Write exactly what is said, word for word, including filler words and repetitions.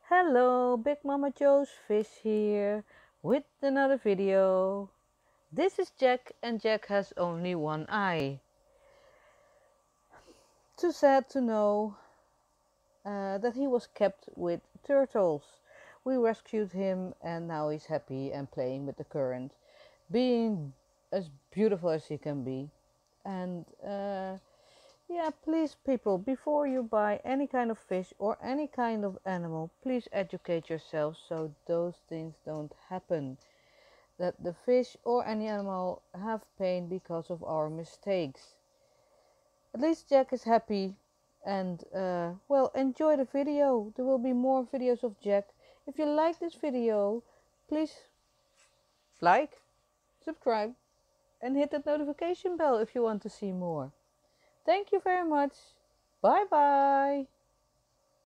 Hello, Big Mama Joe's Fish here with another video. This is Jack, and Jack has only one eye. Too sad to know uh, that he was kept with turtles. We rescued him and now he's happy and playing with the current, being as beautiful as he can be. And uh, Yeah, please, people, before you buy any kind of fish or any kind of animal, please educate yourself so those things don't happen. That the fish or any animal have pain because of our mistakes. At least Jack is happy and, uh, well, enjoy the video. There will be more videos of Jack. If you like this video, please like, subscribe, and hit that notification bell if you want to see more. Thank you very much. Bye bye.